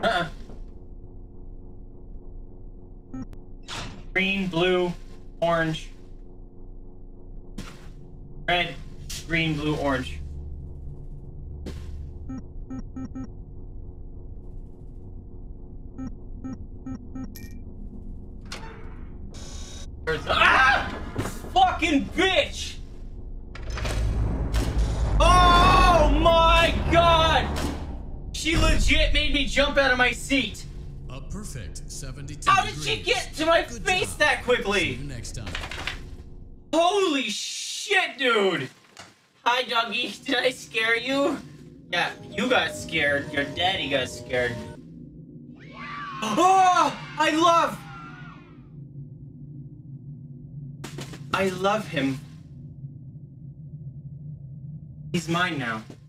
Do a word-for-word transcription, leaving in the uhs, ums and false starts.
Uh-uh. Green, blue, orange. Red, green, blue, orange. Ah! Fucking bitch! Oh my god! She legit made me jump out of my seat. A perfect seventy-two How did degrees. she get to my Good face job. that quickly? See you next time. Holy shit, dude! Hi, doggy. Did I scare you? Yeah, you got scared. Your daddy got scared. Oh! I love... I love him. He's mine now.